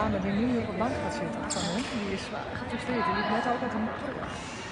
dame die nu op de bank gaat zitten van hem, die is zwaar gefrustreerd. Die liep net ook uit een